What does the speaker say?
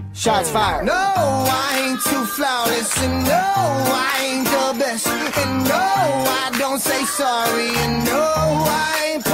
Shots fired. No, I ain't too flawless, and no, I ain't the best, and no, I don't say sorry, and no, I ain't